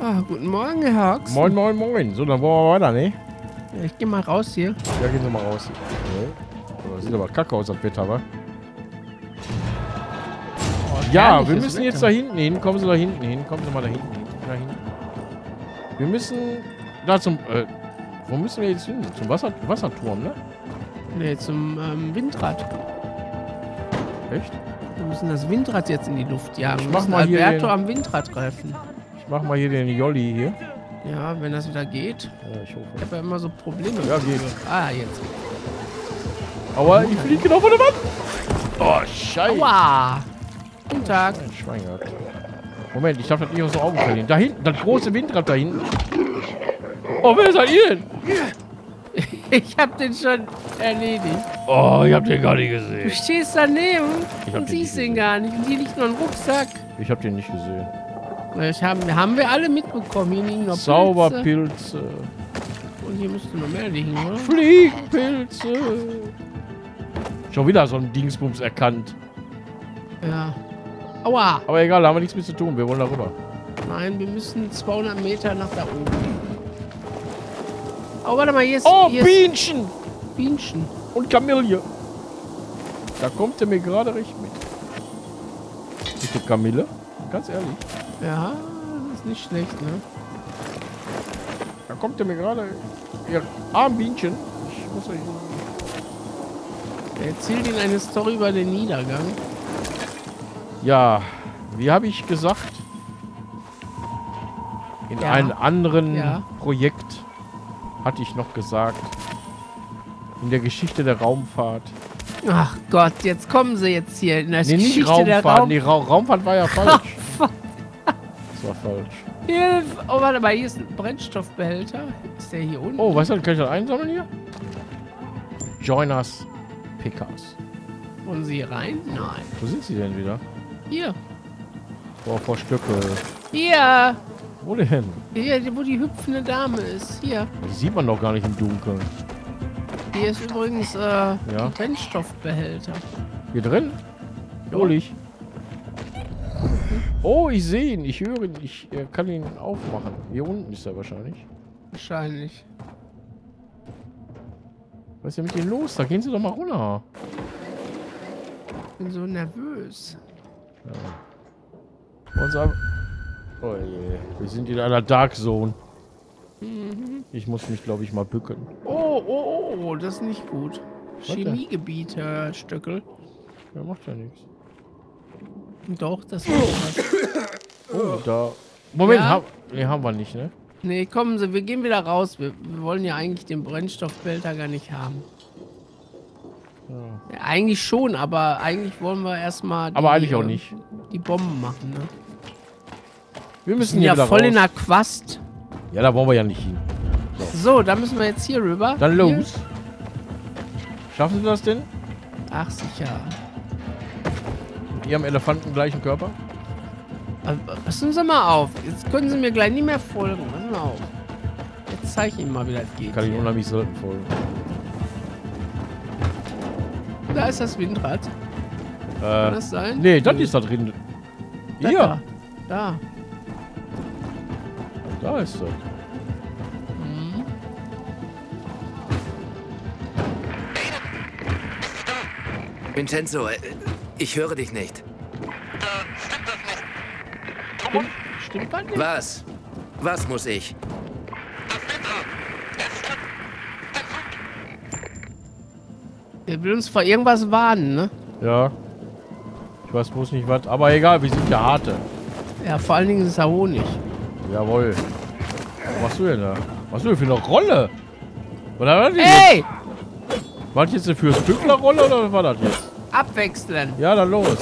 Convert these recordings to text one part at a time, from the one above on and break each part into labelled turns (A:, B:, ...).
A: Ah, guten Morgen, Herr Hawks.
B: Moin, moin, moin. So, dann wollen wir weiter, ne?
A: Ja, ich geh mal raus hier.
B: Ja, gehen Sie mal raus. Okay. Oh, sieht aber kacke aus, das Wetter, wa?
A: Oh,
B: Ja, wir
A: herrliches
B: müssen
A: Wetter.
B: jetzt da hinten hin. Kommen Sie da hinten hin. Kommen Sie mal da hinten hin. Da hinten. Wir müssen da zum... wo müssen wir jetzt hin? Zum Wasserturm, ne?
A: Nee, zum Windrad.
B: Echt?
A: Wir müssen das Windrad jetzt in die Luft jagen.
B: Ich
A: Wir
B: mach
A: müssen
B: mal hier
A: Alberto
B: den-
A: am Windrad treffen.
B: Ich mach mal hier den Jolli hier.
A: Ja, wenn das wieder geht.
B: Ja, ich
A: Ich
B: hoffe.
A: habe ja immer so Probleme.
B: Ja,
A: mit-
B: geht.
A: Ah, jetzt.
B: Aber ich fliege genau von der Wand. Oh, scheiße.
A: Aua! Guten Tag.
B: Ein Schwein gehabt. Moment, ich darf das nicht aus den Augen verlieren. Da hinten, das große Windrad da hinten. Oh, wer seid ihr denn?
A: Ich hab den schon erledigt.
B: Oh, ich hab den gar nicht
A: Du
B: gesehen.
A: stehst daneben
B: Ich hab
A: und
B: den
A: siehst
B: nicht
A: den gar nicht. Und hier liegt noch ein Rucksack.
B: Ich hab den nicht gesehen.
A: Das haben wir alle mitbekommen. Hier liegen noch Pilze.
B: Zauberpilze.
A: Und hier müsste noch mehr liegen, oder?
B: Fliegpilze. Schon wieder so ein Dingsbums erkannt.
A: Ja. Aua!
B: Aber egal, da haben wir nichts mit zu tun. Wir wollen da rüber.
A: Nein, wir müssen 200 Meter nach da oben. Oh, warte mal, hier ist...
B: Oh,
A: hier ist
B: Bienchen
A: Bienchen.
B: und Kamille. Da kommt er mir gerade recht mit. Bitte Kamille? Ganz ehrlich.
A: Ja, das ist nicht schlecht, ne?
B: Da kommt er mir gerade... Ihr armen Bienchen. Ich muss euch...
A: Er erzählt Ihnen eine Story über den Niedergang.
B: Ja, wie habe ich gesagt? In
A: Ja.
B: einem anderen
A: Ja.
B: Projekt hatte ich noch gesagt. In der Geschichte der Raumfahrt.
A: Ach Gott, jetzt kommen sie jetzt hier in der
B: Nee, nicht
A: Geschichte der
B: Raumfahrt.
A: Raum...
B: Nee, Raumfahrt war ja falsch. Das war falsch.
A: Hier, oh, warte mal, hier ist ein Brennstoffbehälter. Ist der hier unten?
B: Oh, weißt du, kann ich das einsammeln hier? Join us, pick us.
A: Wollen Sie hier rein? Nein.
B: Wo sind sie denn wieder?
A: Hier.
B: Boah, vor Stöcke.
A: Hier.
B: Wo denn?
A: Hier, wo die hüpfende Dame ist. Hier.
B: Die sieht man doch gar nicht im Dunkeln.
A: Hier ist übrigens ein Brennstoffbehälter.
B: Hier drin? Hol ich. Oh, ich sehe ihn. Ich höre ihn. Ich kann ihn aufmachen. Hier unten ist er wahrscheinlich.
A: Wahrscheinlich.
B: Was ist denn mit denen los? Da gehen sie doch mal runter.
A: Ich bin so nervös.
B: Oh je. Wir sind in einer Dark Zone. Ich muss mich, glaube ich, mal bücken.
A: Oh, das ist nicht gut.
B: denn?
A: Chemiegebiet, Herr Stöckel.
B: Ja, macht ja nichts.
A: Doch, das ist was.
B: Oh, da. Moment,
A: Ja?
B: haben wir nicht, ne?
A: Nee, kommen Sie, wir gehen wieder raus. Wir wollen ja eigentlich den Brennstoffbehälter gar nicht haben. Ja, eigentlich schon, aber eigentlich wollen wir erstmal
B: Aber eigentlich auch nicht.
A: Die Bomben machen, ne?
B: Wir
A: Wir
B: müssen
A: sind
B: hier
A: ja
B: wieder
A: voll
B: raus.
A: in der Quast.
B: Ja, da wollen wir ja nicht hin.
A: So, da müssen wir jetzt hier rüber.
B: Dann
A: Hier.
B: los. Schaffen Sie das denn?
A: Ach, sicher.
B: Mit Ihrem Elefanten gleichen Körper?
A: Passen Sie mal auf. Jetzt können Sie mir gleich nicht mehr folgen. Passen Sie mal auf. Jetzt zeige ich Ihnen mal, wie das geht.
B: Kann ich
A: hier.
B: unheimlich selten folgen.
A: Da ist das Windrad. Kann das sein?
B: Nee, das ist da drin. Hier,
A: Da.
B: da ist das.
A: Mhm.
C: Vincenzo, ich höre dich nicht.
A: Stimmt das nicht?
C: Was? Was muss ich?
A: Der will uns vor irgendwas warnen, ne?
B: Ja. Ich weiß bloß nicht was. Aber egal, wir sind ja harte.
A: Ja, vor allen Dingen ist er Honig.
B: Jawohl. Was machst du denn da? Was hast du denn für eine Rolle? Oder war das jetzt?
A: Ey!
B: War das jetzt eine Fürstbückler-Rolle oder was war das jetzt?
A: Abwechseln.
B: Ja, dann los.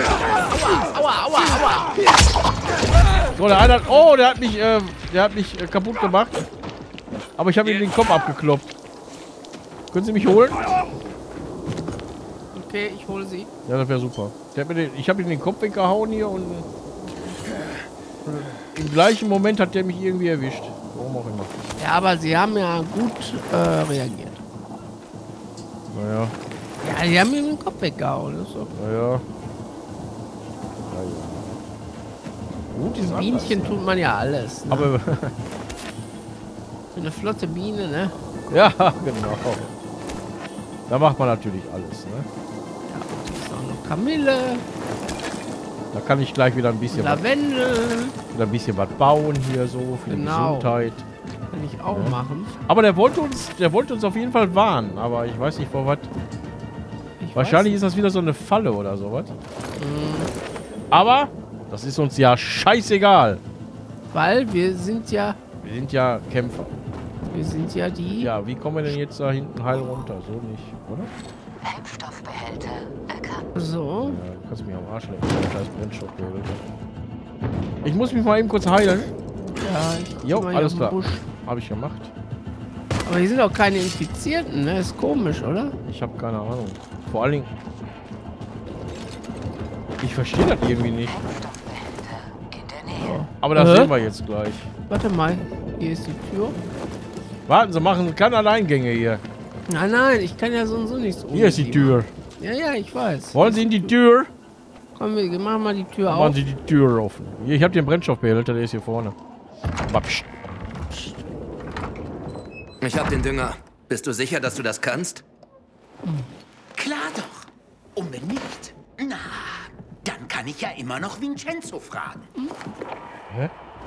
A: Aua.
B: So, der eine hat, oh, der hat mich kaputt gemacht. Aber ich habe ihm den Kopf abgekloppt. Können Sie mich holen?
A: Okay, ich hole sie.
B: Ja, das wäre super. Ich habe ihm den Kopf weggehauen hier und im gleichen Moment hat der mich irgendwie erwischt. Warum auch immer.
A: Ja, aber sie haben ja gut reagiert.
B: Naja,
A: Ja, die haben ihm den Kopf weggehauen. Das ist so.
B: naja. gut ist anders.
A: Bienchen tut man ja alles. Ne?
B: Aber
A: Eine flotte Biene, ne?
B: ja, genau. Da macht man natürlich alles, ne?
A: Ja, hier ist auch noch Kamille,
B: Da kann ich gleich wieder ein bisschen
A: Lavendel.
B: was bauen hier so für die
A: Genau.
B: Gesundheit.
A: Kann ich auch machen.
B: Aber der wollte uns auf jeden Fall warnen, aber ich weiß nicht vor was.
A: Ich
B: Wahrscheinlich
A: weiß
B: ist das wieder so eine Falle oder sowas.
A: nicht.
B: Aber das ist uns ja scheißegal.
A: Weil wir sind ja
B: Kämpfer.
A: die.
B: Ja, wie kommen wir denn jetzt da hinten heil runter? So nicht, oder?
D: Treibstoffbehälter erkannt.
A: So.
B: Ja, du kannst mich am Arsch lecken. Scheiß Brennstoffbehälter. Ich muss mich mal eben kurz heilen.
A: Ja, ich
B: Jo,
A: geh mal hier
B: alles
A: auf den
B: klar.
A: Busch.
B: Habe ich gemacht.
A: Aber hier sind auch keine Infizierten, ne? Ist komisch, oder?
B: Ich habe keine Ahnung. Vor allen Dingen... Ich verstehe das irgendwie nicht.
D: Treibstoffbehälter in der Nähe.
B: Aber das
A: Hä?
B: sehen wir jetzt gleich.
A: Warte mal. Hier ist die Tür.
B: Warten Sie, machen keine Alleingänge hier.
A: Nein, nein, ich kann ja so und so nichts.
B: Hier ist die Tür.
A: Ja, ja, ich weiß.
B: Wollen Sie in die Tür?
A: Komm, wir machen mal die Tür
B: Machen
A: auf.
B: Sie die Tür offen. Hier, ich habe den Brennstoffbehälter, der ist hier vorne. Aber pst.
C: Ich hab den Dünger. Bist du sicher, dass du das kannst?
E: Klar doch. Und wenn nicht, na, dann kann ich ja immer noch Vincenzo fragen.
B: Hä?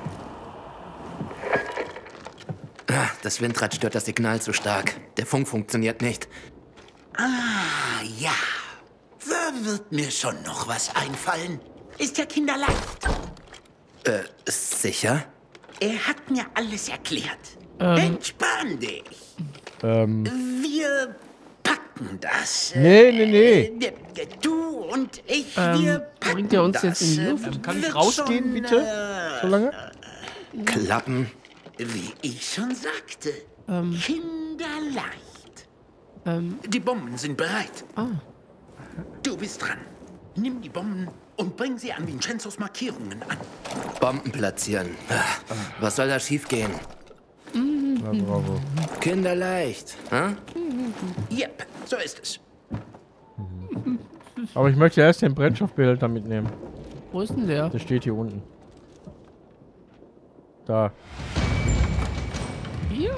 C: Ah, das Windrad stört das Signal zu stark. Der Funk funktioniert nicht.
E: Ah, ja. Da wird mir schon noch was einfallen. Ist ja kinderleicht.
C: Sicher?
E: Er hat mir alles erklärt. Entspann dich. Wir packen das.
B: Nee.
E: Du und ich, wir packen
A: bringt er uns
E: das.
A: jetzt in die Luft?
B: Kann ich
E: Wird
B: rausgehen,
E: schon,
B: bitte? So lange?
C: Klappen.
E: Wie ich schon sagte, kinderleicht. Die Bomben sind bereit. Du bist dran. Nimm die Bomben und bring sie an Vincenzos Markierungen an.
C: Bomben platzieren. Ah, was soll da schiefgehen?
B: Na, bravo.
C: Kinderleicht. Hm?
E: Yep, so ist es.
B: Aber ich möchte erst den Brennstoffbehälter mitnehmen.
A: Wo ist denn der?
B: Der steht hier unten. Da.
A: Hier?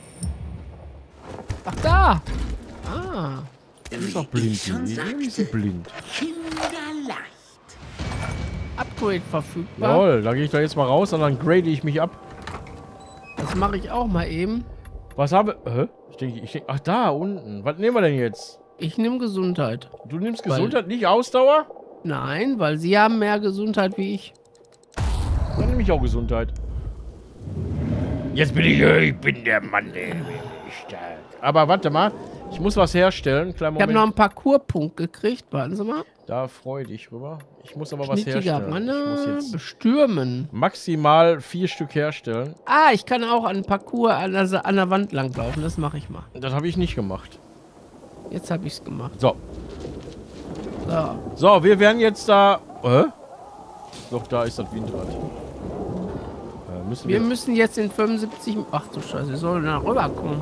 A: Ach, da! Ah.
B: Ist doch
E: Wie
B: blind.
E: ich schon
B: Die
E: sagte,
B: ist blind.
E: kinderleicht.
A: Upgrade verfügbar.
B: Jawohl, da gehe ich doch jetzt mal raus und dann grade ich mich ab.
A: Das mache ich auch mal eben.
B: Was habe... Hä? Ich denke... Ach, da unten. Was nehmen wir denn jetzt?
A: Ich nehme Gesundheit.
B: Du nimmst Gesundheit, nicht Ausdauer?
A: Nein, weil sie haben mehr Gesundheit wie ich.
B: Dann nehme ich auch Gesundheit. Jetzt bin ich bin der Mann, der stark. Aber warte mal, ich muss was herstellen. Kleinen
A: Ich habe
B: Moment.
A: noch einen Parcourspunkt gekriegt. Warten Sie mal.
B: Da freue dich rüber. Ich muss aber was
A: Schnittiger
B: herstellen. Ich muss
A: Mann.
B: jetzt
A: Bestürmen.
B: maximal 4 Stück herstellen.
A: Ah, ich kann auch an Parcours an der Wand langlaufen. Das mache ich mal.
B: Das habe ich nicht gemacht.
A: Jetzt habe ich es gemacht.
B: So.
A: So.
B: So, wir werden jetzt da... Doch, da ist das Windrad. Müssen
A: Wir müssen jetzt in 75... Ach du Scheiße, wir sollen da rüberkommen.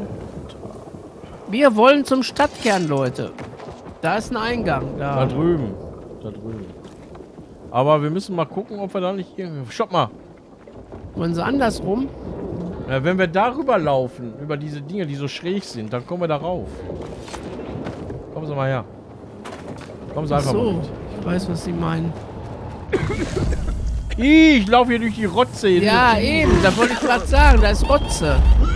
A: Wir wollen zum Stadtkern, Leute. Da ist ein Eingang.
B: Da
A: Da.
B: drüben. Da drüben. Aber wir müssen mal gucken, ob wir da nicht irgendwie... Stopp mal.
A: Wollen sie andersrum?
B: Wenn wir darüber laufen, über diese Dinge, die so schräg sind, dann kommen wir da rauf. Kommen Sie mal her. Kommen Sie einfach mal
A: So,
B: mit.
A: ich weiß, was Sie meinen.
B: Ich laufe hier durch die Rotze. Hier
A: Ja,
B: durch die-
A: eben. Da wollte ich gerade sagen. Da ist Rotze.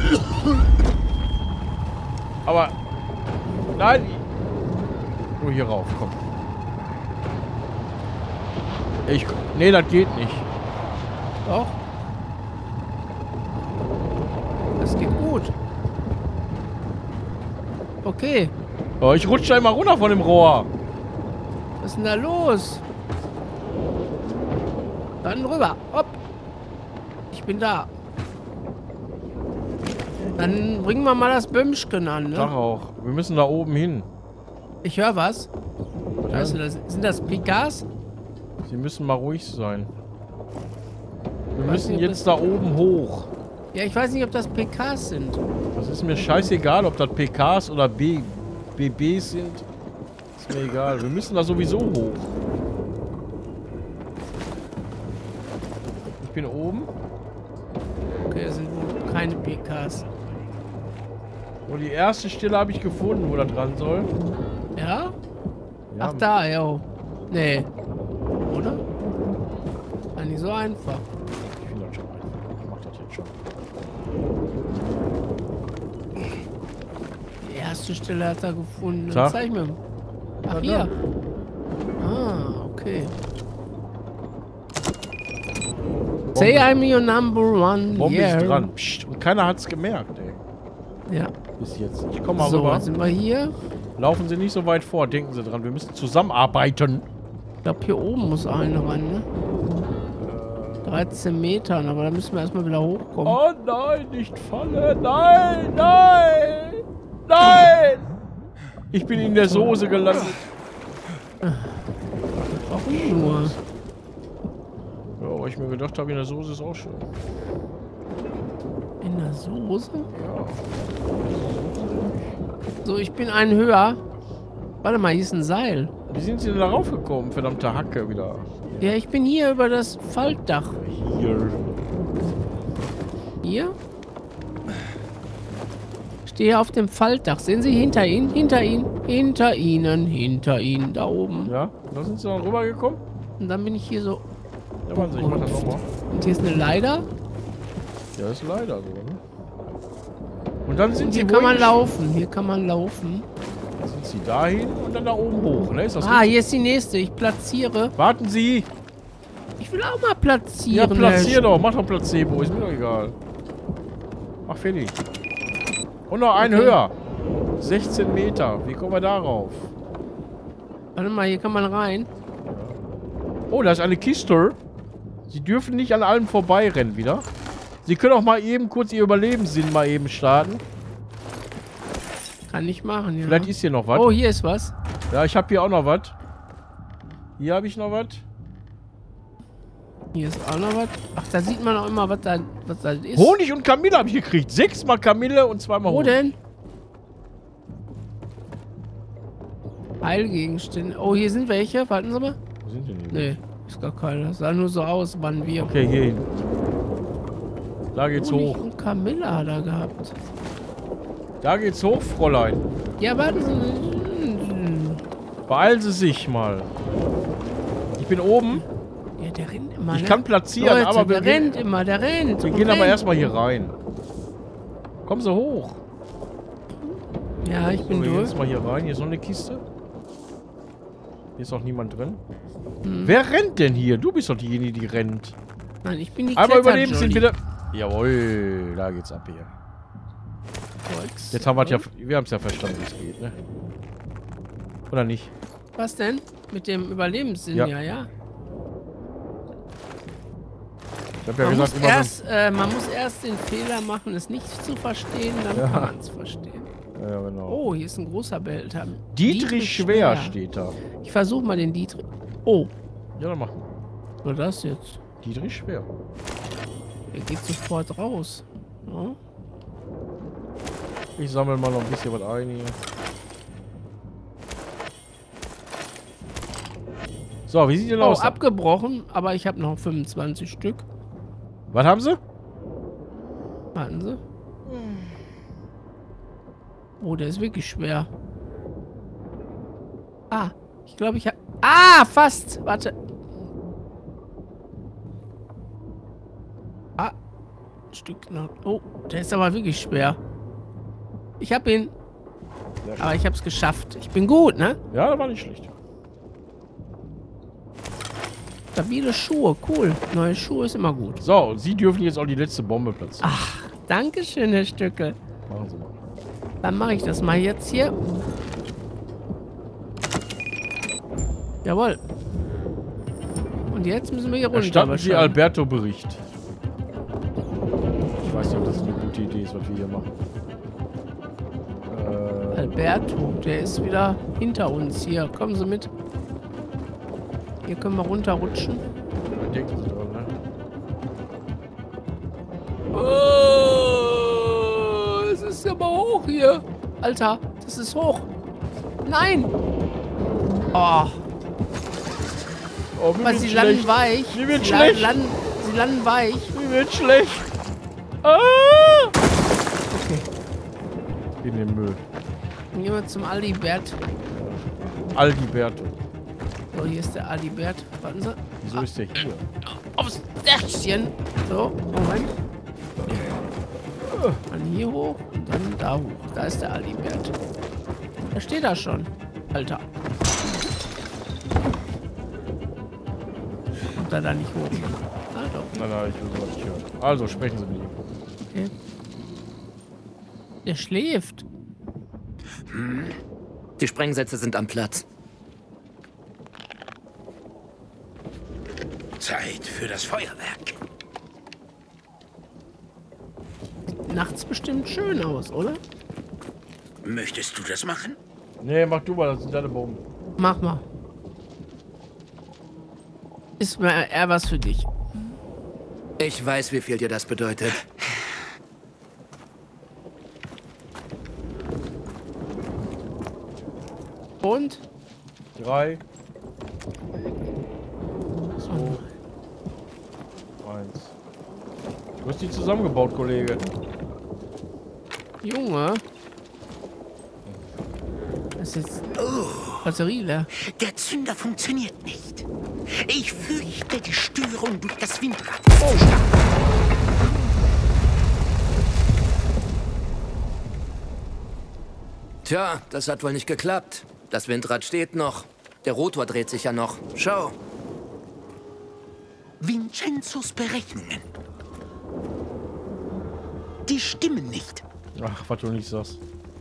B: Aber... Nein. Nur hier rauf, komm. Nee, das geht nicht.
A: Doch. Das geht gut. Okay.
B: Oh, ich rutsche da immer runter von dem Rohr.
A: Was ist denn da los? Dann rüber. Hopp. Ich bin da. Dann bringen wir mal das Bömmchen an,
B: Sag
A: ne?
B: auch. Wir müssen da oben hin.
A: Ich höre was. Weißt du, sind das Pikas?
B: Sie müssen mal ruhig sein. Wir
A: Weiß
B: müssen
A: nicht, ob
B: jetzt da oben hoch.
A: Ja, ich weiß nicht, ob das PKs sind.
B: Das ist mir scheißegal, ob das PKs oder BBs sind. Ist mir egal. Wir müssen da sowieso hoch. bin oben.
A: Okay, das sind wohl keine PKs.
B: Und die erste Stelle habe ich gefunden, wo das dran soll.
A: Ja?
B: Ja,
A: Ach, da, jo. Nee. Oder? War nicht so einfach.
B: Ich finde das schon einfach. Ich mach das jetzt schon.
A: Die erste Stelle hat er gefunden.
B: Sag.
A: Zeig mir. Ach,
B: Ja,
A: hier.
B: da.
A: Ah, okay. Say I'm your number one.
B: Bombe
A: yeah.
B: ist dran. Psst. Und keiner hat's gemerkt, ey.
A: Ja.
B: Bis jetzt. Ich komme mal
A: So,
B: rüber.
A: jetzt sind wir hier.
B: Laufen Sie nicht so weit vor. Denken Sie dran. Wir müssen zusammenarbeiten.
A: Ich glaube, hier oben muss eine ran, ne? 13 Metern, aber da müssen wir erstmal wieder hochkommen.
B: Oh nein, nicht fallen. Nein, nein. Nein. Ich bin in der Soße gelandet.
A: Warum nur?
B: Ja, weil ich mir gedacht habe, in der Soße ist auch schön.
A: In der Soße?
B: Ja.
A: So, ich bin einen höher. Warte mal, hier ist ein Seil.
B: Wie sind Sie denn da raufgekommen? Verdammte Hacke wieder.
A: Ja, ich bin hier über das Faltdach.
B: Hier.
A: Hier? Stehe auf dem Faltdach. Sehen Sie hinter Ihnen? Hinter Ihnen? Hinter Ihnen? Hinter Ihnen? Da oben.
B: Ja? Da sind Sie dann rübergekommen?
A: Und dann bin ich hier so.
B: Ja, warte, ich mach das nochmal.
A: Und hier ist eine Leiter.
B: Ja, ist leider so, ne? Und dann sind
A: Und
B: Sie
A: hier kann man
B: wohin?
A: laufen. Hier kann man laufen.
B: Sind Sie dahin und dann da oben hoch, ne? Ist das
A: Ah,
B: richtig?
A: hier ist die nächste. Ich platziere.
B: Warten Sie!
A: Ich will auch mal
B: Ja,
A: platzieren.
B: platzier doch. Mach doch Placebo. Ist mir doch egal. Mach fertig. Und noch einen
A: Okay.
B: höher. 16 Meter. Wie kommen wir darauf?
A: Warte mal, hier kann man rein.
B: Oh, da ist eine Kiste. Sie dürfen nicht an allem vorbeirennen wieder. Sie können auch mal eben kurz Ihr Überlebenssinn mal eben starten.
A: Kann ich machen, ja.
B: Vielleicht ist hier noch was.
A: Oh, hier ist was.
B: Ja, ich habe hier auch noch was. Hier habe ich noch was.
A: Hier ist auch noch was. Ach, da sieht man auch immer, was da ist.
B: Honig und Kamille habe ich gekriegt. 6-mal Kamille und 2-mal
A: Wo
B: Honig.
A: denn? Heilgegenstände. Oh, hier sind welche. Warten Sie mal.
B: Wo sind denn die?
A: Nee, ist gar keiner. Sah nur so aus, wann wir.
B: Okay, hier hin. Da geht's
A: Honig
B: hoch.
A: und Camilla hat er gehabt.
B: Da geht's hoch, Fräulein.
A: Ja, warten Sie.
B: Beeilen Sie sich mal. Ich bin oben.
A: Ja, der rennt immer.
B: Ich
A: ne?
B: kann platzieren,
A: Leute,
B: aber wir
A: der rennt
B: gehen,
A: immer, der rennt.
B: wir
A: und
B: gehen aber
A: rennt.
B: erstmal hier rein. Kommen Sie hoch.
A: Ja, ich bin
B: So,
A: durch.
B: jetzt mal hier rein. Hier ist noch eine Kiste. Hier ist auch niemand drin. Wer rennt denn hier? Du bist doch diejenige, die rennt.
A: Nein, ich bin die
B: Einmal überleben sind
A: Kletter-Jolly.
B: bitte. Jawohl, da geht's ab hier.
A: Volks-
B: Jetzt haben wir ja, wir haben es ja verstanden, wie es geht, ne? Oder nicht?
A: Was denn? Mit dem Überlebenssinn,
B: Ja.
A: ja, ja.
B: Ich hab ja gesagt, immer so-
A: Man muss erst den Fehler machen, es nicht zu verstehen, dann
B: Ja.
A: kann man es verstehen.
B: Ja, genau.
A: Oh, hier ist ein großer Behälter.
B: Dietrich Schwer steht da.
A: Ich versuche mal den Dietrich. Oh,
B: Ja, dann machen.
A: was war das jetzt?
B: Dietrich Schwer.
A: Der geht sofort raus. Ja.
B: Ich sammle mal noch ein bisschen was ein hier. So, wie sieht denn
A: Oh,
B: aus?
A: abgebrochen, aber ich habe noch 25 Stück.
B: Was haben Sie?
A: Warten Sie. Oh, der ist wirklich schwer. Ah, ich glaube, ich habe... Ah, fast! Warte. Ah, ein Stück noch. Oh, der ist aber wirklich schwer. Ich habe ihn. Aber ich habe es geschafft. Ich bin gut, ne?
B: Ja, das war nicht schlecht.
A: Stabile Schuhe, cool. Neue Schuhe ist immer gut.
B: So, und Sie dürfen jetzt auch die letzte Bombe platzieren.
A: Ach, danke schön, Herr Stückel.
B: Machen Sie mal.
A: Dann mache ich das mal jetzt hier. Jawohl. Und jetzt müssen wir hier runter.
B: Erstatten Sie
A: wahrscheinlich.
B: Alberto Bericht. Ich weiß nicht, ob das eine gute Idee ist, was wir hier machen.
A: Alberto, der ist wieder hinter uns hier. Kommen Sie mit. Hier können wir runterrutschen.
B: Denken Sie dran, ne?
A: Oh, es ist aber hoch hier. Alter, das ist hoch. Nein. Oh,
B: Oh, mir
A: weil
B: wird
A: sie
B: schlecht.
A: landen weich.
B: Mir wird
A: Sie
B: schlecht.
A: sie landen weich.
B: Mir wird schlecht. Ah!
A: Okay.
B: In den Müll.
A: Dann gehen wir zum Alibert.
B: Aldibert.
A: So, hier ist der Alibert. Warten Sie.
B: Wieso ist der hier?
A: Aufs Dächchen. So, Moment. Dann hier hoch und dann da hoch. Da ist der Alibert. Da steht er schon. Alter. Kommt er da nicht hoch? Ah, doch.
B: Nein, ich will sowas nicht hören. Also, sprechen Sie mit ihm.
A: Okay. Der schläft.
C: Die Sprengsätze sind am Platz.
E: Zeit für das Feuerwerk.
A: Nachts bestimmt schön aus, oder?
E: Möchtest du das machen?
B: Nee, mach du mal, das sind deine Bomben.
A: Mach mal. Ist mir eher was für dich.
C: Ich weiß, wie viel dir das bedeutet.
A: Und?
B: 3, 2, 1. Du hast die zusammengebaut, Kollege.
A: Junge. Das ist Batterie leer.
E: Der Zünder funktioniert nicht. Ich fürchte die Störung durch das Windrad.
C: Tja, das hat wohl nicht geklappt. Das Windrad steht noch. Der Rotor dreht sich ja noch. Schau.
E: Vincenzos Berechnungen. Die stimmen nicht.
B: Ach, was du nicht sagst.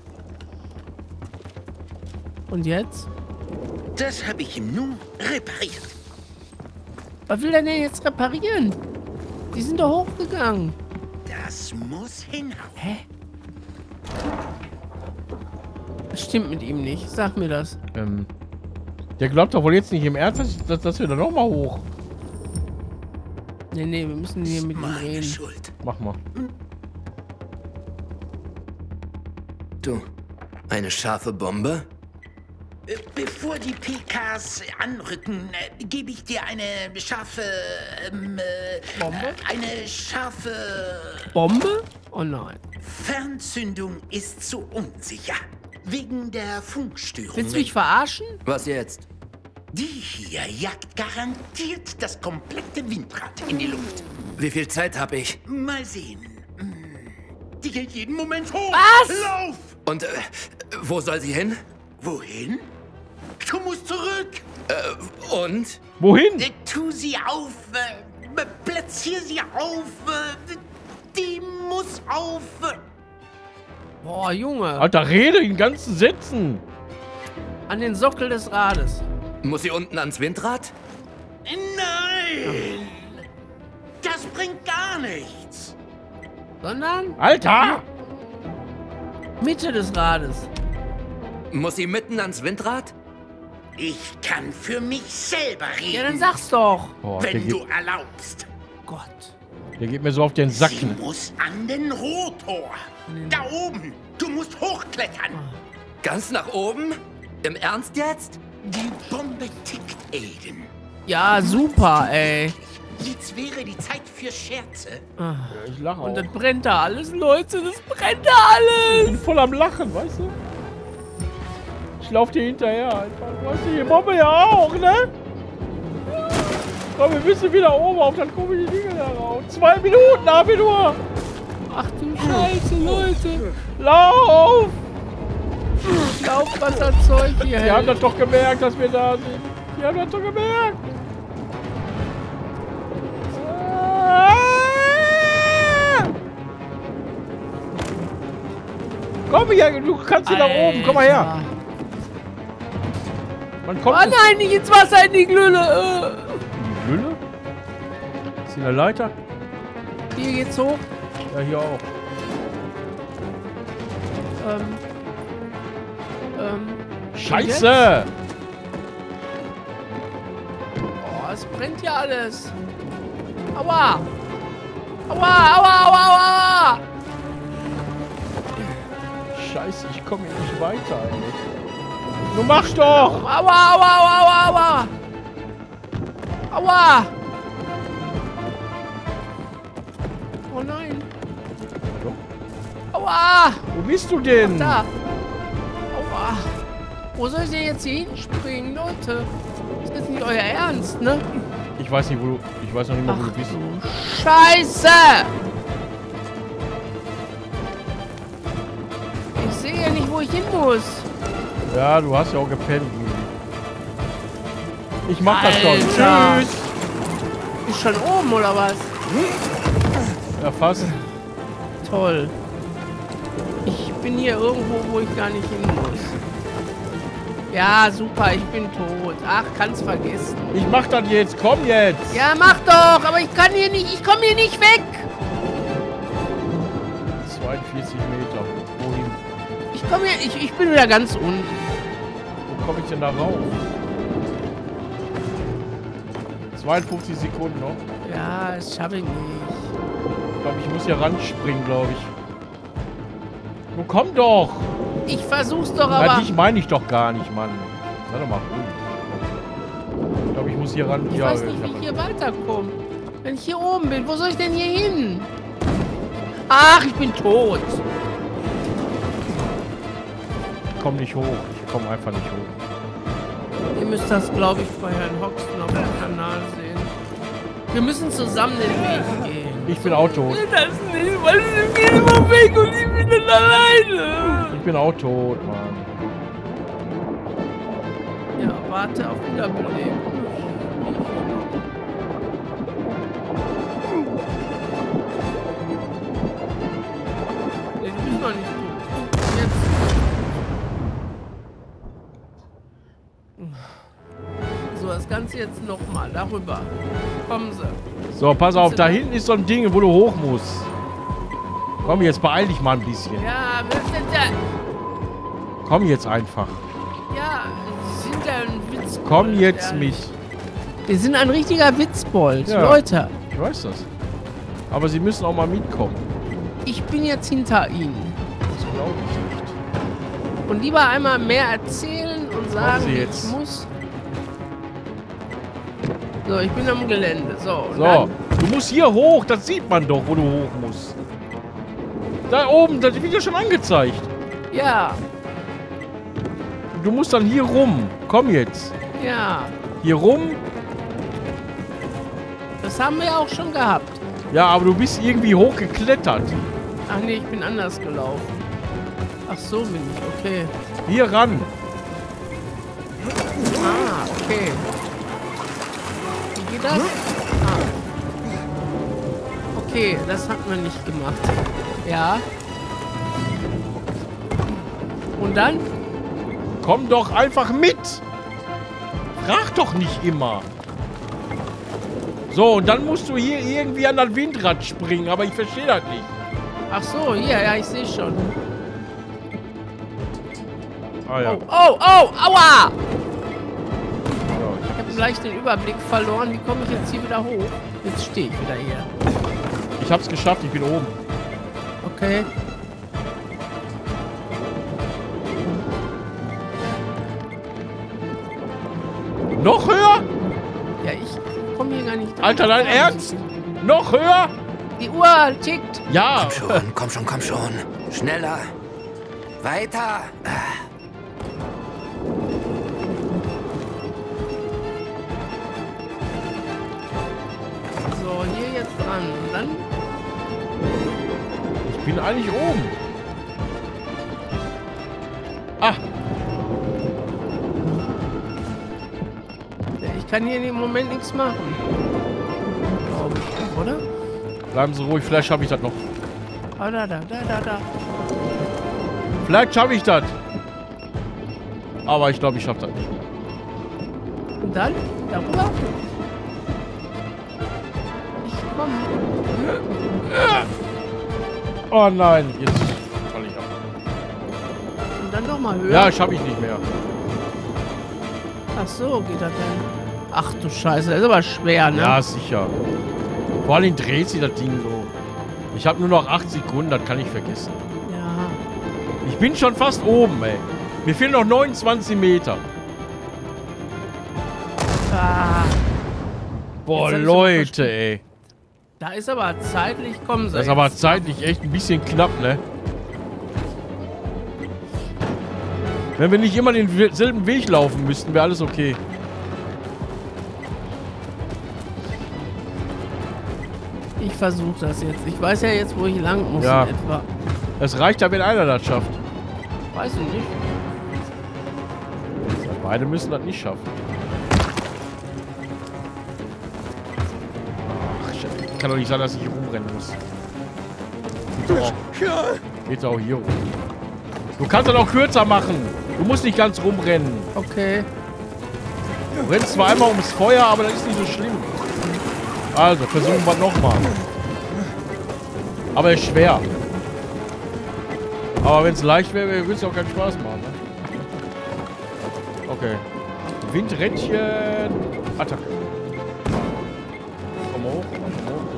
A: Und jetzt?
E: Das habe ich ihm nun repariert.
A: Was will der denn jetzt reparieren? Die sind doch hochgegangen.
E: Das muss hinhauen.
A: Hä? Das stimmt mit ihm nicht. Sag mir das.
B: Der glaubt doch wohl jetzt nicht im Ernst, dass wir da noch mal hoch.
A: Nee, wir müssen hier mit ihm
E: Meine
A: reden.
E: Schuld.
B: Mach mal.
C: Du, eine scharfe Bombe?
E: Bevor die PKs anrücken, gebe ich dir eine scharfe...
A: Bombe?
E: Eine scharfe...
A: Bombe? Oh nein.
E: Fernzündung ist zu unsicher. Wegen der Funkstörung.
A: Willst du mich verarschen?
C: Was jetzt?
E: Die hier jagt garantiert das komplette Windrad in die Luft.
C: Wie viel Zeit habe ich?
E: Mal sehen. Die geht jeden Moment hoch.
A: Was?
E: Lauf!
C: Und wo soll sie hin?
E: Wohin? Du musst zurück.
C: Und?
B: Wohin?
E: Tu sie auf. Platzier sie auf. Die muss auf.
A: Boah, Junge.
B: Alter, rede in ganzen Sätzen.
A: An den Sockel des Rades.
C: Muss sie unten ans Windrad?
E: Nein! Das bringt gar nichts.
A: Sondern
B: Alter!
A: Mitte des Rades.
C: Muss sie mitten ans Windrad?
E: Ich kann für mich selber reden.
A: Ja, dann sag's doch.
B: Boah,
E: wenn du erlaubst.
A: Gott.
B: der geht mir so auf den
E: Sie
B: Sacken.
E: muss an den Rotor. Da oben. Du musst hochklettern.
C: Ganz nach oben? Im Ernst jetzt?
E: Die Bombe tickt, Aiden.
A: Ja, super, ey.
E: Jetzt wäre die Zeit für Scherze.
B: Ja, ich lache auch.
A: Und dann brennt da alles, Leute. Das brennt da
B: Ich
A: alles.
B: bin voll am Lachen, weißt du? Ich lauf dir hinterher einfach. Weißt du, die Bombe ja auch, ne? Komm, wir müssen wieder oben auf, dann kommen die Dinge da raus. 2 Minuten haben wir nur.
A: Ach du Scheiße, Leute.
B: Lauf!
A: Laufwasserzeug hier.
B: Die haben das doch gemerkt, dass wir da sind. Die haben das doch gemerkt. Komm hier, du kannst hier nach oben. Komm mal her. Man kommt.
A: Oh nein, nicht ins Wasser, in die Glühle.
B: Die Gülle? Ist hier eine Leiter?
A: Hier geht's hoch.
B: Ja, hier auch. Scheiße!
A: Oh, es brennt ja alles. Aua. Aua, aua, aua, aua.
B: Scheiße, ich komme hier nicht weiter, ey. Du machst doch!
A: Aua, aua, aua, aua, aua. Aua. Oh nein.
B: So.
A: Aua!
B: Wo bist du denn?
A: Da. Aua. Wo soll ich denn jetzt hier hinspringen, Leute? Das ist jetzt nicht euer Ernst, ne?
B: Ich weiß nicht, wo du... Ich weiß noch nicht mal, wo du bist.
A: Du Scheiße! Ich sehe ja nicht, wo ich hin muss.
B: Ja, du hast ja auch gepennt. Ich mach das schon.
A: Alter.
B: Tschüss.
A: Ist schon oben, oder was?
B: Ja, fast.
A: Toll. Ich bin hier irgendwo, wo ich gar nicht hin muss. Ja, super, ich bin tot. Ach, kann's vergessen.
B: Ich mach das jetzt. Komm jetzt.
A: Ja, mach doch, aber ich kann hier nicht, ich komme hier nicht weg.
B: 42 Meter. Wohin?
A: Ich komme hier, ich bin wieder ganz unten.
B: Wo komme ich denn da rauf? 52 Sekunden noch.
A: Ja, das schaffe ich nicht.
B: Ich glaube, ich muss hier ranspringen, glaube ich. Nun komm doch!
A: Ich versuch's doch,
B: Na,
A: aber...
B: dich meine ich doch gar nicht, Mann. Sei doch mal ruhig. Ich glaube, ich muss hier ran.
A: Ich weiß nicht, wie ich hier weiterkomme. Wenn ich hier oben bin, wo soll ich denn hier hin? Ach, ich bin tot.
B: Ich komme nicht hoch. Ich komme einfach nicht hoch.
A: Ihr müsst das, glaube ich, bei Herrn Hoxton auf dem Kanal sehen. Wir müssen zusammen den Weg gehen.
B: Ich bin auch tot.
A: Das nicht, weil sie gehen immer weg und ich bin dann alleine.
B: Ich bin auch tot, Mann.
A: Ja, warte auf Wiederbeleben. Nee, du bist noch nicht tot. Jetzt. So, das Ganze jetzt nochmal darüber. Kommen Sie.
B: So, pass auf, da hinten ist so ein Ding, wo du hoch musst. Komm, jetzt beeil dich mal ein bisschen.
A: Ja, wir sind ja...
B: Komm jetzt einfach.
A: Ja, Sie sind ja ein Witzbold.
B: Komm jetzt
A: ja.
B: mich.
A: Wir sind ein richtiger Witzbold,
B: Ja.
A: Leute.
B: Ich weiß das. Aber sie müssen auch mal mitkommen.
A: Ich bin jetzt hinter Ihnen.
B: Das glaube ich nicht.
A: Und lieber einmal mehr erzählen und sagen,
B: Sie
A: wie
B: jetzt.
A: ich muss. So, ich bin am Gelände. So, und
B: So,
A: dann,
B: du musst hier hoch. Das sieht man doch, wo du hoch musst. Da oben, das wird ja schon angezeigt.
A: ja,
B: Du musst dann hier rum. Komm jetzt.
A: ja.
B: Hier rum.
A: Das haben wir ja auch schon gehabt.
B: Ja, aber du bist irgendwie hochgeklettert.
A: Ach nee, ich bin anders gelaufen. Ach so bin ich, okay.
B: Hier ran.
A: Ah, okay. Wie geht das? Ah. Okay, das hat man nicht gemacht. Ja. Und dann?
B: Komm doch einfach mit. Frag doch nicht immer. So, und dann musst du hier irgendwie an das Windrad springen, aber ich verstehe das nicht.
A: Ach so, hier, ja, ich sehe schon.
B: Ah ja.
A: Oh, oh, oh, aua!
B: So,
A: Ich habe gleich den Überblick verloren. Wie komme ich jetzt hier wieder hoch? Jetzt stehe ich wieder hier.
B: ich hab's geschafft, ich bin oben.
A: Okay.
B: Noch höher?
A: Ja, ich komme hier gar nicht.
B: Alter, dein Ernst? Noch höher?
A: Die Uhr tickt.
B: Ja.
C: Komm schon, komm schon. Schneller. Weiter.
A: So, hier jetzt dran. Und dann?
B: Ich bin eigentlich oben. Ah,
A: Ja, ich kann hier im Moment nichts machen. Glaube ich, oder?
B: bleiben Sie ruhig, vielleicht schaffe ich das noch.
A: Ah, da.
B: Vielleicht schaffe ich das. Aber ich glaube, ich schaffe das nicht.
A: Und dann? Darüber? Ich komme.
B: Oh nein, jetzt falle ich ab.
A: Und dann nochmal höher.
B: Ja, schaffe ich nicht mehr.
A: Ach so, geht das denn? Ach du Scheiße, das ist aber schwer, ne?
B: Ja, sicher. Vor allem dreht sich das Ding so. Ich habe nur noch 8 Sekunden, das kann ich vergessen.
A: Ja.
B: Ich bin schon fast oben, ey. Mir fehlen noch 29 Meter.
A: Ah.
B: Boah,
A: Jetzt hab ich
B: Leute, ey.
A: Da ist aber zeitlich, kommen sie.
B: Das ist aber zeitlich echt ein bisschen knapp, ne? Wenn wir nicht immer denselben Weg laufen müssten, wäre alles okay.
A: Ich versuche das jetzt. Ich weiß ja jetzt, wo ich lang muss
B: Ja.
A: in etwa.
B: Es reicht ja, wenn einer das schafft.
A: Weiß ich nicht.
B: Beide müssen das nicht schaffen. Ach, Scheiße. Kann doch nicht sein, dass ich hier rumrennen muss. Geht auch hier rum. Du kannst das auch kürzer machen. Du musst nicht ganz rumrennen.
A: Okay.
B: Du rennst zwar einmal ums Feuer, aber das ist nicht so schlimm. Also, versuchen wir nochmal. Aber ist schwer. Aber wenn es leicht wäre, würde es auch keinen Spaß machen. Ne? Okay. Windrädchen. Attacke. Komm hoch, komm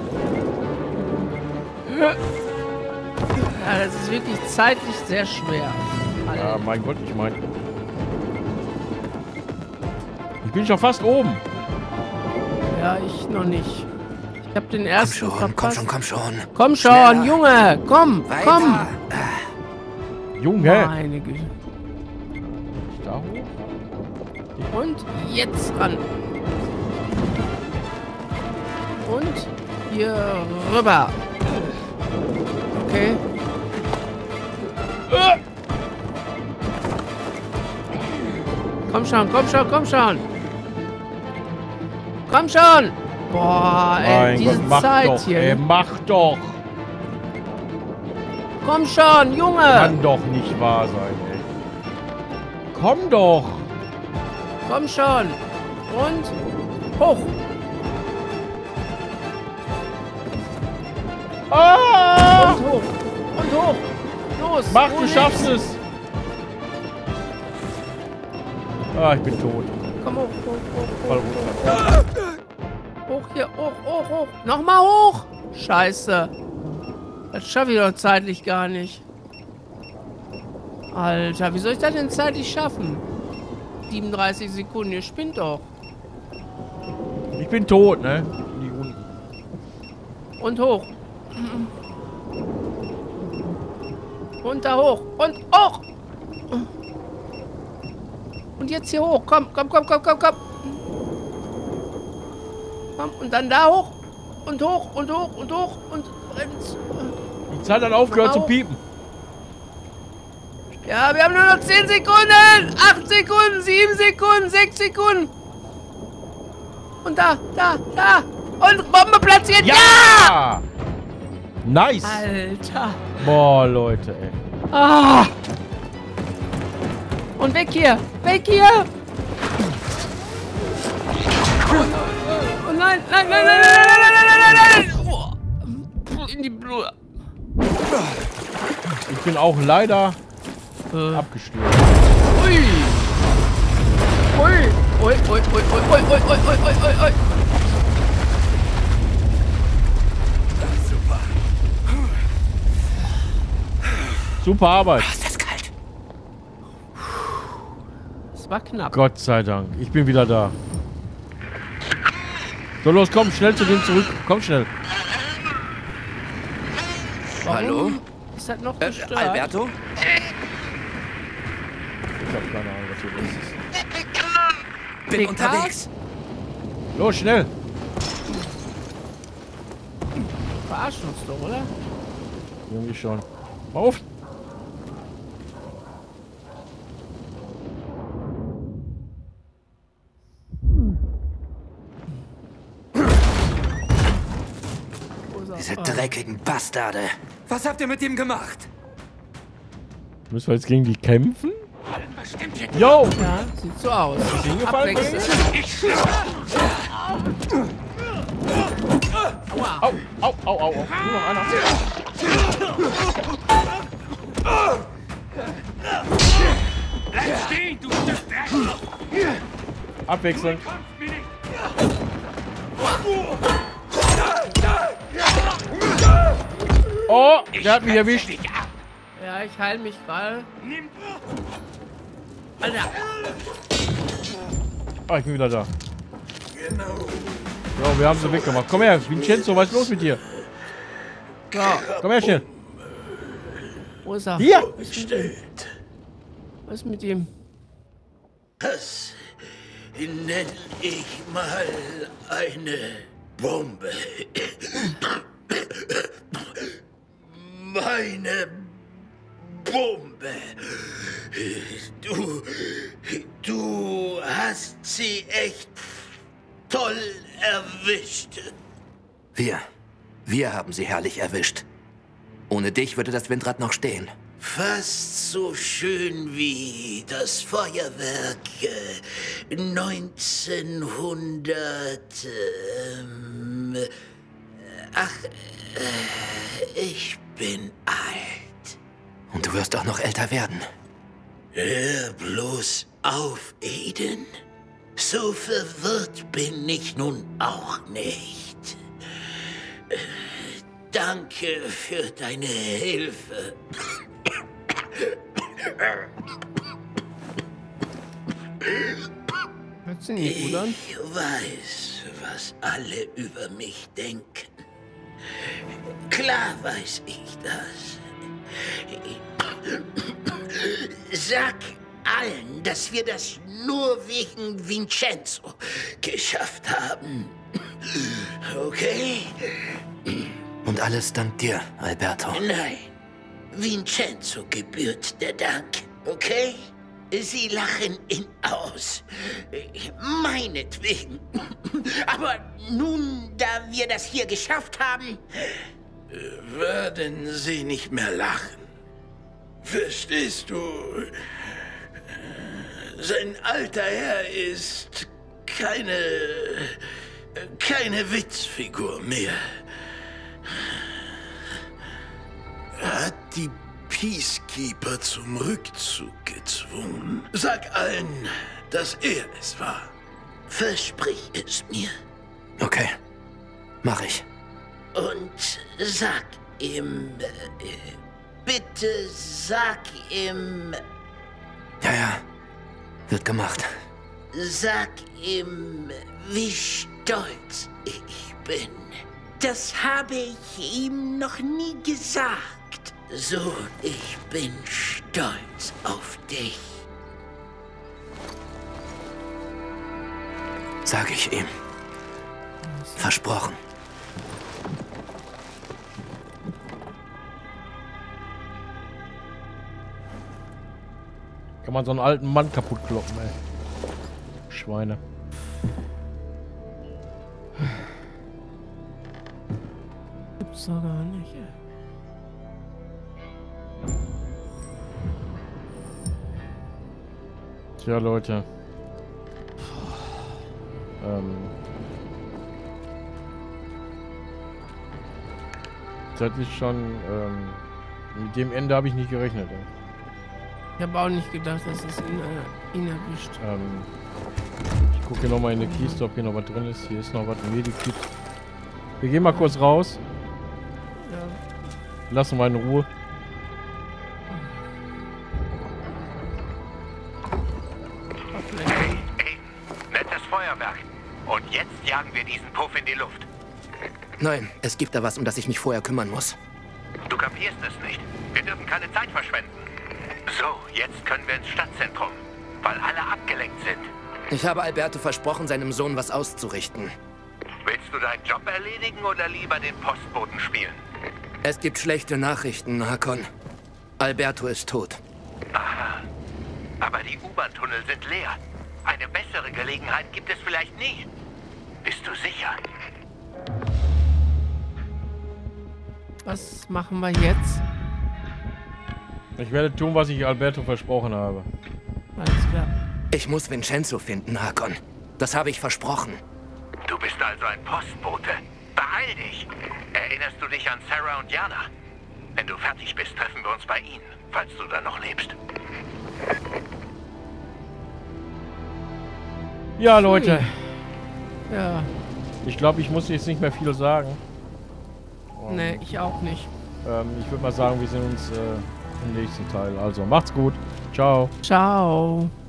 B: hoch.
A: Ja, das ist wirklich zeitlich sehr schwer.
B: Ja, mein Gott, ich meine. Ich bin schon fast oben.
A: Ja, ich noch nicht. Ich habe den ersten verpasst.
C: Komm schon.
A: Komm schon,
C: Schneller.
A: Junge! Komm,
C: Weiter.
A: komm!
B: Junge.
A: Meine Güte.
B: Da hoch?
A: Und jetzt ran. Und hier rüber. Okay. Komm schon, komm schon, komm schon. Komm schon. Boah, ey,
B: Mein
A: diese
B: Gott, mach
A: Zeit
B: doch,
A: hier.
B: ey, mach doch.
A: Komm schon, Junge.
B: Kann doch nicht wahr sein, ey. Komm doch.
A: Komm schon. Und hoch.
B: Ah!
A: Und hoch. Und hoch. Los.
B: Mach,
A: wo
B: du
A: links?
B: schaffst es. Ah, ich bin tot.
A: Komm hoch, hoch, hoch,
B: Voll
A: hoch.
B: runter.
A: Hoch hier, hoch, hoch, hoch. Nochmal hoch. Scheiße. Das schaffe ich doch zeitlich gar nicht. Alter, wie soll ich das denn zeitlich schaffen? 37 Sekunden, ihr spinnt doch.
B: Ich bin tot, ne? Die unten.
A: Und hoch. Und da hoch. Und hoch. Und jetzt hier hoch. Komm, komm, komm, komm, komm, komm. Komm, und dann da hoch. Und hoch, und hoch, und hoch. Und
B: Die Zeit hat aufgehört zu
A: Au.
B: piepen.
A: ja, wir haben nur noch 10 Sekunden. 8 Sekunden, 7 Sekunden, 6 Sekunden. Und da. Und Bombe platziert. Ja!
B: Nice!
A: Alter.
B: Boah, Leute, ey.
A: Ah! Und weg hier! Weg hier! Oh nein, nein, nein, nein, nein, nein, nein, nein, nein, nein! Oh, in die Blut.
B: Ich bin auch leider abgestürzt.
A: Ui! Ui! Ui, ui, ui, ui, ui, ui, ui, ui, ui, ui.
B: Super Arbeit.
C: Ist das kalt?
A: Das war knapp.
B: Gott sei Dank. Ich bin wieder da. So, los, komm, schnell zu dem zurück. Komm schnell.
A: Warum
C: Hallo?
A: ist das noch gestört?
C: Alberto?
B: Ich hab keine Ahnung, was hier los ist.
C: Bin
A: PK?
C: unterwegs.
B: Los, schnell.
A: Verarschen uns doch, oder?
B: Irgendwie schon. Mal auf.
A: Wo ist er?
C: Diese dreckigen Bastarde. Was habt ihr mit ihm gemacht?
B: Müssen wir jetzt gegen die kämpfen? Yo!
A: Ja, sieht so aus.
B: Ist hingefallen?
A: Abwechseln. Aua.
B: Au, au, au, au. Nur noch einer.
F: Bleib stehen, du Stück Dreck!
B: Abwechselnd. Oh, der hat mich erwischt.
A: Ja, ich heile mich gerade. Alter.
B: Ah, ich bin wieder da. So, wir haben sie weggemacht. Komm her, Vincenzo, was ist los mit dir?
A: Ja.
B: Komm her, schnell.
A: Wo ist er?
B: Hier!
A: Was ist mit ihm?
E: Das nenne ich mal eine Bombe. Meine Bombe. Du hast sie echt toll erwischt.
C: Wir haben sie herrlich erwischt. Ohne dich würde das Windrad noch stehen.
E: Fast so schön wie das Feuerwerk 1900. Ich bin alt.
C: Und du wirst auch noch älter werden.
E: Hör bloß auf, Aiden. So verwirrt bin ich nun auch nicht. Danke für deine Hilfe.
A: Hört sich nicht gut an?
E: Ich weiß, was alle über mich denken. Klar weiß ich das. Sag allen, dass wir das nur wegen Vincenzo geschafft haben. Okay?
C: Und alles dank dir, Alberto.
E: Nein, Vincenzo gebührt der Dank, okay? Sie lachen ihn aus. Meinetwegen. Aber nun, da wir das hier geschafft haben, werden sie nicht mehr lachen. Verstehst du? Sein alter Herr ist keine Witzfigur mehr. Er hat die Peacekeeper zum Rückzug gezwungen. Sag allen, dass er es war. Versprich es mir.
C: Okay, mach ich.
E: Und sag ihm, bitte sag ihm...
C: Ja, wird gemacht.
E: Sag ihm, wie stolz ich bin. Das habe ich ihm noch nie gesagt. So, ich bin stolz auf dich.
C: Sag ich ihm. Versprochen.
B: Kann man so einen alten Mann kaputt kloppen, ey. Schweine.
A: Gibt's doch gar nicht, ey.
B: Tja, Leute. Das ist schon, mit dem Ende habe ich nicht gerechnet. Ey.
A: Ich habe auch nicht gedacht, dass es ihn erwischt.
B: Ich gucke hier nochmal in die Kiste, ob hier noch was drin ist. Hier ist noch was, ein Medikit. Wir gehen mal kurz raus.
A: Ja.
B: Lassen wir in Ruhe.
F: Hey, nettes Feuerwerk. Und jetzt jagen wir diesen Puff in die Luft.
C: Nein, es gibt da was, um das ich mich vorher kümmern muss.
F: Du kapierst es nicht. Wir dürfen keine Zeit verschwenden. So, jetzt können wir ins Stadtzentrum, weil alle abgelenkt sind.
C: Ich habe Alberto versprochen, seinem Sohn was auszurichten.
F: Willst du deinen Job erledigen oder lieber den Postboten spielen?
C: Es gibt schlechte Nachrichten, Hakon. Alberto ist tot.
F: Aha. Aber die U-Bahn-Tunnel sind leer. Eine bessere Gelegenheit gibt es vielleicht nie. Bist du sicher?
A: Was machen wir jetzt?
B: Ich werde tun, was ich Alberto versprochen habe.
A: Alles klar.
C: Ich muss Vincenzo finden, Hakon. Das habe ich versprochen.
F: Du bist also ein Postbote. Beeil dich! Erinnerst du dich an Sarah und Jana? Wenn du fertig bist, treffen wir uns bei ihnen, falls du da noch lebst.
B: Ja, Leute.
A: Ja.
B: Ich glaube, ich muss jetzt nicht mehr viel sagen.
A: Nee, ich auch nicht.
B: Ich würde mal sagen, wir sehen uns im nächsten Teil. Also, macht's gut. Ciao.
A: Ciao.